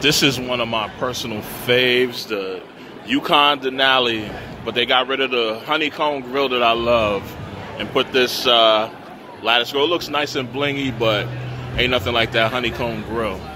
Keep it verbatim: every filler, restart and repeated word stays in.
This is one of my personal faves, the Yukon Denali, but they got rid of the honeycomb grill that I love and put this uh, lattice grill. It looks nice and blingy, but ain't nothing like that honeycomb grill.